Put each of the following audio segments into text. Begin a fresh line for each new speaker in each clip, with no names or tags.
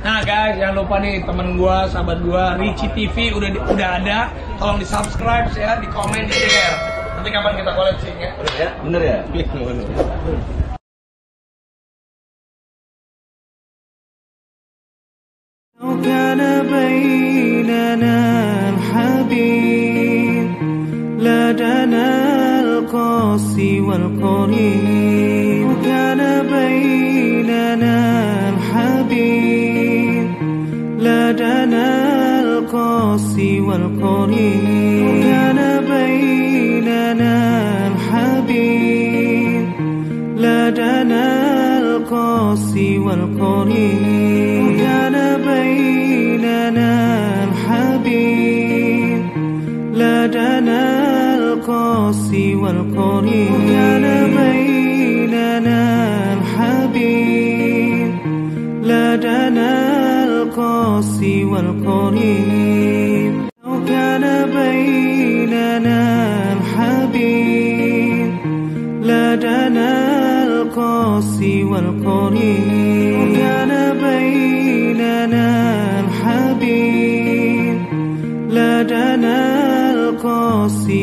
Nah guys, jangan lupa nih temen gua, sahabat gua, Richie TV udah ada. Tolong di subscribe ya, di komen, di share. Nanti kapan kita collab sih ya?
Bener ya?
لو كان بيننا الحبيب لدنا القاسي والقريب لو كان بيننا الحبيب لدنا القاسي والقريب لو كان بيننا الحبيب لدنا القاسي والقريب كان بيننا الحبيب لدنا القاسي والقريب كان بيننا الحبيب لدنا القاسي والقريب لو كان بيننا الحبيب لدنا القاسي والقريب كان بيننا الحبيب لدنا القاسي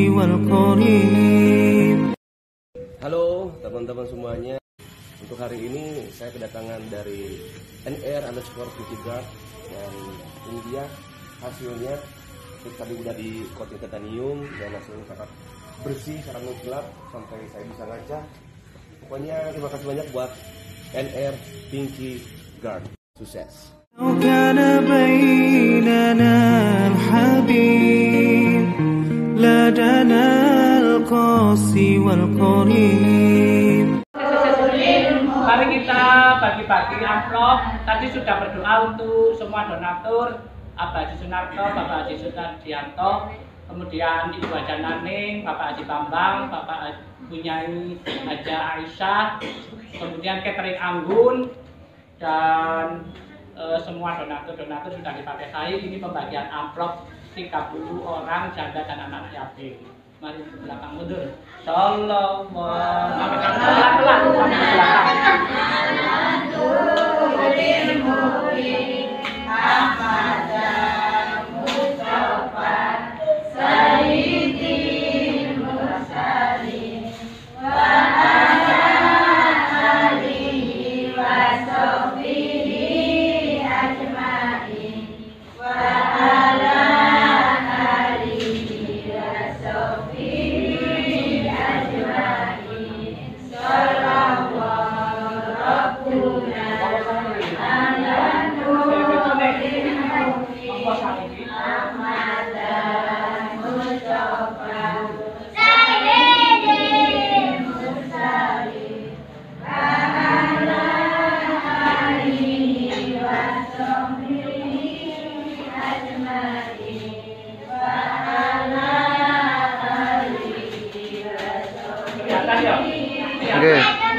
والقريب.
Halo teman-teman semuanya. Untuk hari ini saya kedatangan dari NR_Vicky_Guard dan India. Hasilnya tadi udah di coating titanium dan langsung sangat bersih, sangat mengkilap sampai saya bisa ngaca. Pokoknya terima kasih banyak buat NR_Vicky_Guard. Sukses.
لو كان بيننا الحبيب لدنا القاسي والقريب.
Mari kita bagi-bagi amplop. Tadi sudah berdoa untuk semua donatur, Bapak Haji Sunarto, Bapak Haji Sunardianto, kemudian Ibu Haja Naning, Bapak Haji Bambang, Bapak Bunyai Haja Aisyah, kemudian Catering Anggun, dan semua donatur sudah dipakai. Ini pembagian amplop 30 orang janda dan anak yatim. Mari ke belakang mundur. Sallallahu pelan-pelan sampai ke belakang.
Oke.